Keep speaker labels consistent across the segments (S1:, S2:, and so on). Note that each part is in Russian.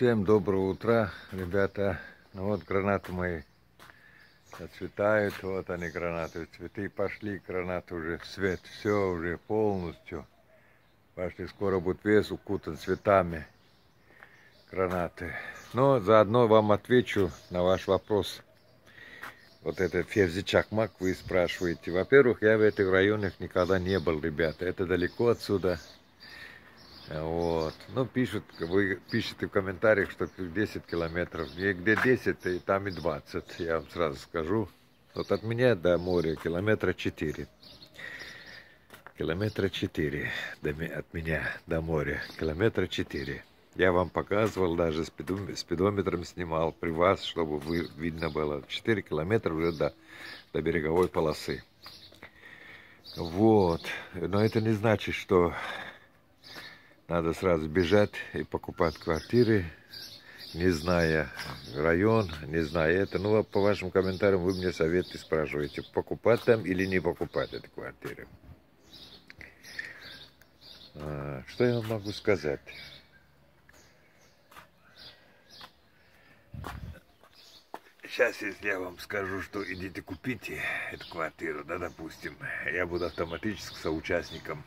S1: Всем доброго утра, ребята. Ну вот гранаты мои отцветают, вот они гранаты, цветы пошли, гранаты уже в цвет, все уже полностью. Пошли, скоро будет весь укутан цветами гранаты. Но заодно вам отвечу на ваш вопрос. Вот этот Февзи Чакмак вы спрашиваете. Во-первых, я в этих районах никогда не был, ребята. Это далеко отсюда. Вот. Ну, вы пишете в комментариях, что 10 километров. И где 10, там и 20, я вам сразу скажу. Вот от меня до моря километра 4. Километра 4 от меня до моря. Километра 4. Я вам показывал, даже спидометром снимал при вас, чтобы видно было. 4 километра уже до береговой полосы. Вот. Но это не значит, что надо сразу бежать и покупать квартиры, не зная район, не зная это. Ну, по вашим комментариям вы мне советы спрашиваете, покупать там или не покупать эту квартиру. Что я вам могу сказать? Сейчас, если я вам скажу, что идите купите эту квартиру, да, допустим, я буду автоматически соучастником.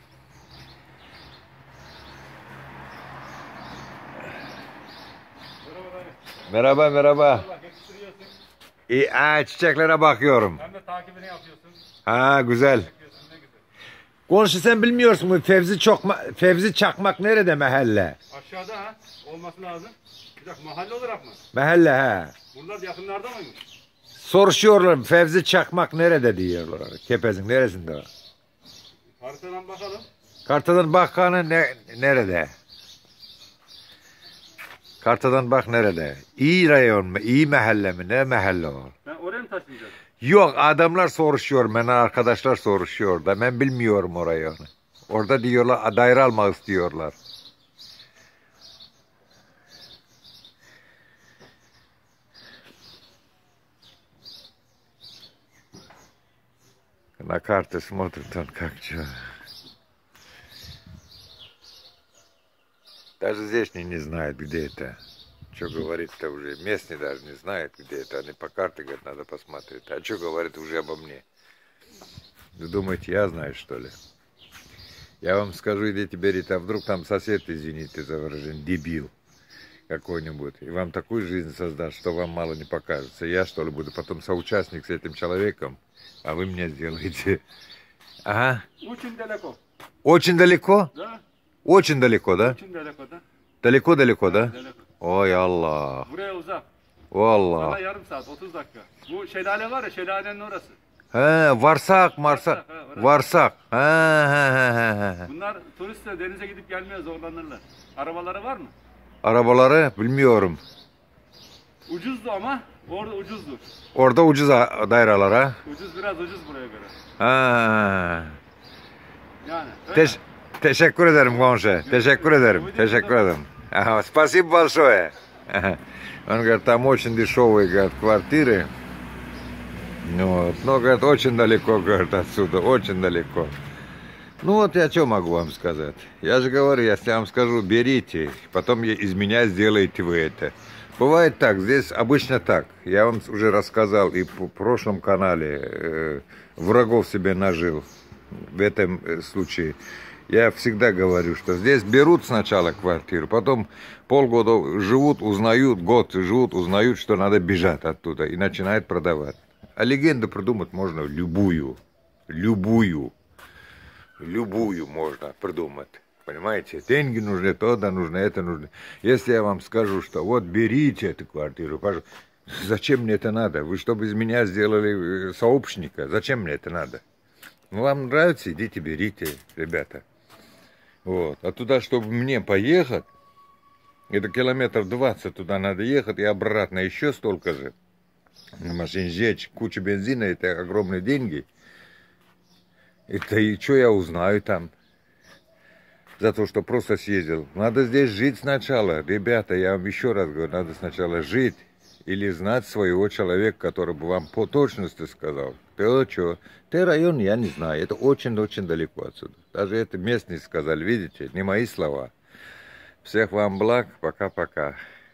S1: Merhaba, merhaba. Çiçeklere bakıyorum.
S2: Hem de takibini yapıyorsun.
S1: Ha, güzel. Konuşu sen bilmiyorsun mu? Fevzi Çakmak nerede mahalle?
S2: Aşağıda ha. Olması lazım. Bir dakika, mahalle olarak mı?
S1: Mahalle ha.
S2: Bunlar yakınlarda mıymış?
S1: Soruşuyorlar Fevzi Çakmak nerede diyorlar. Kepez'in neresinde o?
S2: Haritadan bakalım.
S1: Kartadan bakanı nerede? Kartadan bak nerede? İyi rayon mu? İyi mahalle mi? Ne mahalle o?
S2: Ben oraya mı taşınacağım?
S1: Yok, adamlar soruşuyor. Bana arkadaşlar soruşuyor da ben bilmiyorum orayı. Orada diyorlar daire almak istiyorlar. На карте смотрит он как что. Даже здешний не знает, где это. Что говорит-то уже. Местный даже не знает, где это. Они по карте говорят, надо посмотреть. А что говорит уже обо мне? Вы думаете, я знаю, что ли? Я вам скажу, идите берите, а вдруг там сосед, извините за выражение, дебил какой-нибудь. И вам такую жизнь создаст, что вам мало не покажется. Я, что ли, буду потом соучастник с этим человеком, а вы мне сделаете. Ага.
S2: Очень далеко.
S1: Очень далеко?
S2: Да.
S1: Очень далеко, да?
S2: Очень далеко, да?
S1: Далеко-далеко, да?
S2: Далеко.
S1: Ой, Allah.
S2: Buraya uzak.
S1: Vallahi.
S2: Sana yarım saat, 30 dakika. Bu şelale var ya, şelalenin orası.
S1: He, varsak, varsak. He.
S2: Bunlar turistler denize gidip gelmeye zorlanırlar. Arabaları var mı?
S1: Arabaları bilmiyorum.
S2: Ucuzdu ama orada ucuzdu.
S1: Orada ucuz daireler ha.
S2: Biraz ucuz buraya göre.
S1: Ha.
S2: Yani. Öyle.
S1: Teşekkür ederim komşu. Teşekkür ederim. Teşekkür ederim. Ага, спасибо большое. Он говорит, там очень дешевые, говорит, квартиры. Вот. Но, говорит, очень далеко, говорит, отсюда, очень далеко. Ну вот я что могу вам сказать? Я же говорю, если я вам скажу, берите, потом из меня сделаете вы это. Бывает так, здесь обычно так. Я вам уже рассказал и в прошлом канале, врагов себе нажил в этом случае. Я всегда говорю, что здесь берут сначала квартиру, потом полгода живут, узнают, год живут, узнают, что надо бежать оттуда и начинают продавать. А легенду придумать можно любую можно придумать. Понимаете? Деньги нужны, то да нужно, это нужно. Если я вам скажу, что вот берите эту квартиру, пожалуйста, зачем мне это надо? Вы чтобы из меня сделали сообщника, зачем мне это надо? Ну, вам нравится, идите, берите, ребята. Вот. А туда, чтобы мне поехать, это километров 20 туда надо ехать, и обратно еще столько же. На машине жечь кучу бензина, это огромные деньги. Это и что я узнаю там? За то, что просто съездил. Надо здесь жить сначала. Ребята, я вам еще раз говорю, надо сначала жить. Или знать своего человека, который бы вам по точности сказал. Ты что? Ты район, я не знаю. Это очень-очень далеко отсюда. Даже это местные сказали, видите, не мои слова. Всех вам благ. Пока-пока.